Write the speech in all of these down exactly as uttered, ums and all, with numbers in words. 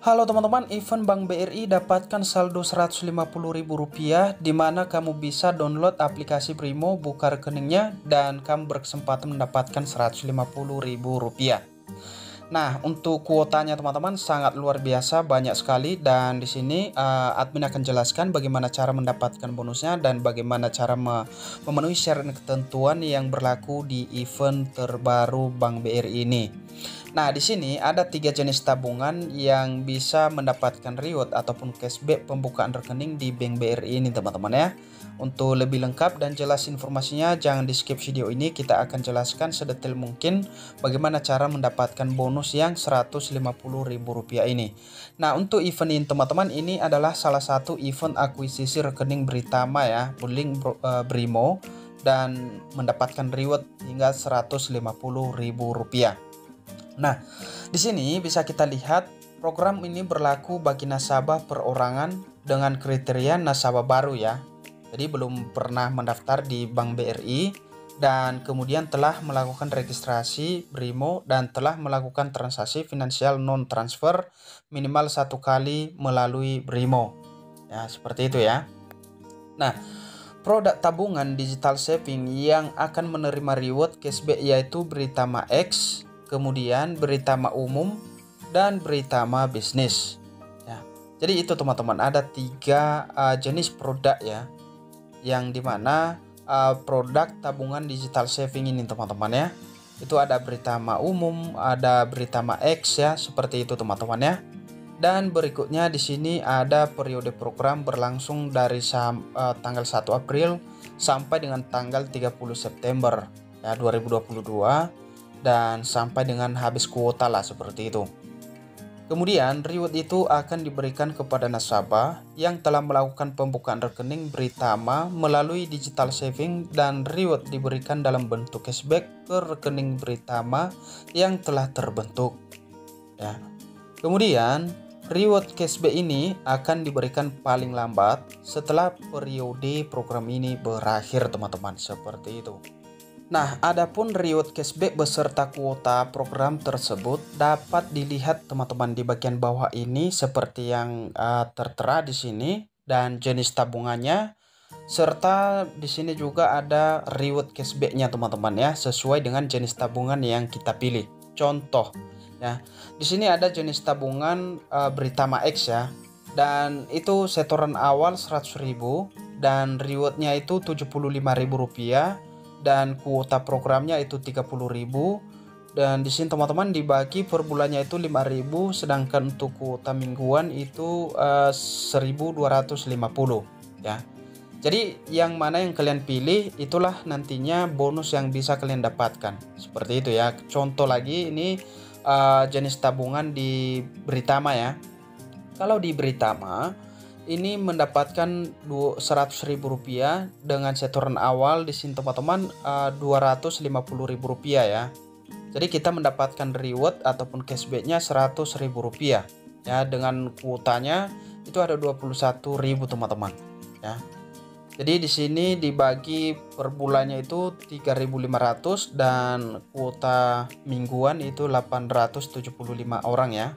Halo teman-teman, event Bank B R I dapatkan saldo seratus lima puluh ribu rupiah di mana kamu bisa download aplikasi Brimo, buka rekeningnya dan kamu berkesempatan mendapatkan seratus lima puluh ribu rupiah. Nah, untuk kuotanya teman-teman sangat luar biasa, banyak sekali, dan di sini uh, admin akan jelaskan bagaimana cara mendapatkan bonusnya dan bagaimana cara me memenuhi syarat dan ketentuan yang berlaku di event terbaru Bank B R I ini. Nah, di sini ada tiga jenis tabungan yang bisa mendapatkan reward ataupun cashback pembukaan rekening di Bank B R I ini teman-teman ya. Untuk lebih lengkap dan jelas informasinya, jangan di skip video ini, kita akan jelaskan sedetail mungkin bagaimana cara mendapatkan bonus yang seratus lima puluh ribu rupiah ini. Nah, untuk event ini teman-teman, ini adalah salah satu event akuisisi rekening Britama ya, Buling uh, Brimo, dan mendapatkan reward hingga seratus lima puluh ribu rupiah. Nah, di sini bisa kita lihat program ini berlaku bagi nasabah perorangan dengan kriteria nasabah baru ya. Jadi belum pernah mendaftar di Bank B R I dan kemudian telah melakukan registrasi Brimo dan telah melakukan transaksi finansial non transfer minimal satu kali melalui Brimo. Ya, seperti itu ya. Nah, produk tabungan digital saving yang akan menerima reward cashback yaitu Britama X, kemudian Britama Umum, dan Britama Bisnis. Ya, jadi itu teman-teman, ada tiga uh, jenis produk ya, yang dimana uh, produk tabungan digital saving ini teman-teman ya. Itu ada Britama Umum, ada Britama X ya, seperti itu teman-teman ya. Dan berikutnya di sini ada periode program berlangsung dari uh, tanggal satu April sampai dengan tanggal tiga puluh September ya dua ribu dua puluh dua, dan sampai dengan habis kuota lah, seperti itu. Kemudian reward itu akan diberikan kepada nasabah yang telah melakukan pembukaan rekening Britama melalui digital saving, dan reward diberikan dalam bentuk cashback ke rekening Britama yang telah terbentuk ya. Kemudian reward cashback ini akan diberikan paling lambat setelah periode program ini berakhir teman-teman, seperti itu. Nah, adapun reward cashback beserta kuota program tersebut dapat dilihat teman-teman di bagian bawah ini seperti yang uh, tertera di sini, dan jenis tabungannya, serta di sini juga ada reward cashbacknya teman-teman ya, sesuai dengan jenis tabungan yang kita pilih. Contoh ya, di sini ada jenis tabungan uh, Britama X ya, dan itu setoran awal seratus ribu dan rewardnya itu tujuh puluh lima ribu rupiah. Dan kuota programnya itu tiga puluh ribu, dan di sini teman-teman dibagi per bulannya itu lima ribu, sedangkan untuk kuota mingguan itu uh, seribu dua ratus lima puluh ya. Jadi yang mana yang kalian pilih itulah nantinya bonus yang bisa kalian dapatkan, seperti itu ya. Contoh lagi ini uh, jenis tabungan di Britama ya. Kalau di Britama ini mendapatkan seratus ribu rupiah dengan setoran awal di sini teman-teman uh, dua ratus lima puluh ribu rupiah ya. Jadi kita mendapatkan reward ataupun cashbacknya seratus ribu rupiah ya, dengan kuotanya itu ada dua puluh satu ribu teman-teman ya. Jadi di sini dibagi per bulannya itu tiga ribu lima ratus dan kuota mingguan itu delapan ratus tujuh puluh lima orang ya.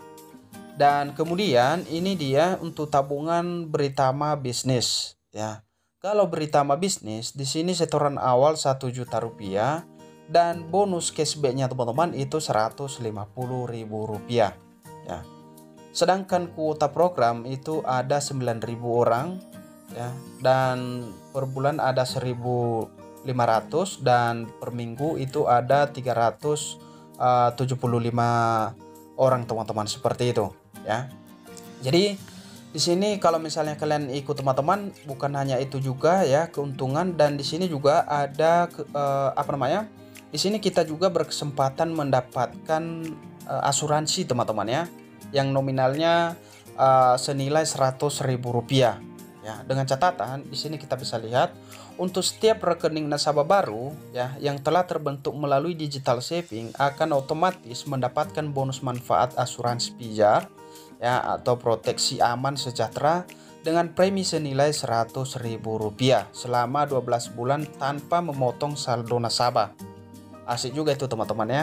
Dan kemudian ini dia untuk tabungan Britama Bisnis ya. Kalau Britama Bisnis di sini setoran awal satu juta rupiah dan bonus cashbacknya teman-teman itu seratus lima puluh ribu rupiah ya. Sedangkan kuota program itu ada sembilan ribu orang ya, dan per bulan ada seribu lima ratus dan per minggu itu ada tiga ratus tujuh puluh lima orang teman-teman, seperti itu ya. Jadi di sini kalau misalnya kalian ikut teman-teman, bukan hanya itu juga ya keuntungan, dan di sini juga ada ke, eh, apa namanya? Di sini kita juga berkesempatan mendapatkan eh, asuransi teman-teman ya, yang nominalnya eh, senilai seratus ribu rupiah ya. Dengan catatan di sini kita bisa lihat untuk setiap rekening nasabah baru ya yang telah terbentuk melalui digital saving akan otomatis mendapatkan bonus manfaat asuransi pijar ya atau proteksi aman sejahtera dengan premi senilai seratus ribu rupiah selama dua belas bulan tanpa memotong saldo nasabah. Asik juga itu teman-teman ya.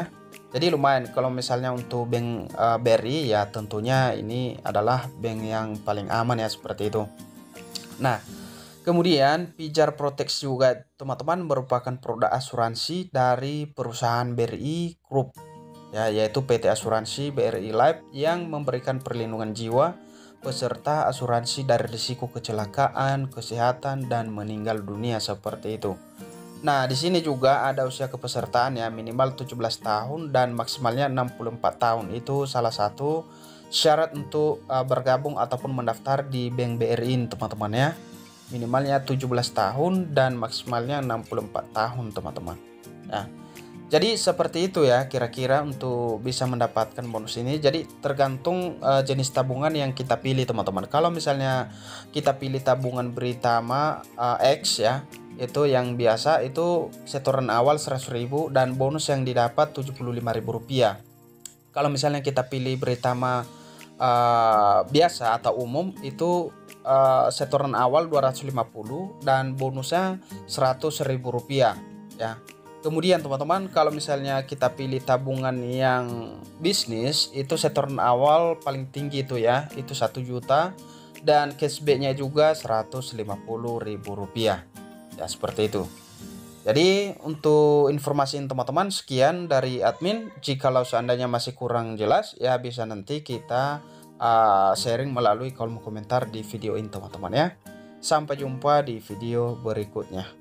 Jadi lumayan kalau misalnya untuk bank uh, B R I ya, tentunya ini adalah bank yang paling aman ya, seperti itu. Nah, kemudian Pijar Protect juga teman-teman merupakan produk asuransi dari perusahaan B R I Group ya, yaitu P T Asuransi B R I Life yang memberikan perlindungan jiwa peserta asuransi dari risiko kecelakaan, kesehatan, dan meninggal dunia, seperti itu. Nah, di sini juga ada usia kepesertaan ya, minimal tujuh belas tahun dan maksimalnya enam puluh empat tahun. Itu salah satu syarat untuk uh, bergabung ataupun mendaftar di Bank B R I ini, teman-teman ya. Minimalnya tujuh belas tahun dan maksimalnya enam puluh empat tahun, teman-teman. Nah, jadi seperti itu ya kira-kira untuk bisa mendapatkan bonus ini. Jadi tergantung uh, jenis tabungan yang kita pilih, teman-teman. Kalau misalnya kita pilih tabungan Britama uh, X ya, itu yang biasa itu setoran awal seratus ribu dan bonus yang didapat tujuh puluh lima ribu rupiah. Kalau misalnya kita pilih Britama uh, biasa atau umum itu uh, setoran awal dua ratus lima puluh dan bonusnya seratus ribu rupiah ya. Kemudian teman-teman, kalau misalnya kita pilih tabungan yang bisnis itu setoran awal paling tinggi itu ya, itu satu juta dan cashbacknya juga seratus lima puluh ribu rupiah. Ya, seperti itu. Jadi untuk informasi teman-teman sekian dari admin. Jikalau seandainya masih kurang jelas ya, bisa nanti kita uh, sharing melalui kolom komentar di video ini, teman-teman ya. Sampai jumpa di video berikutnya.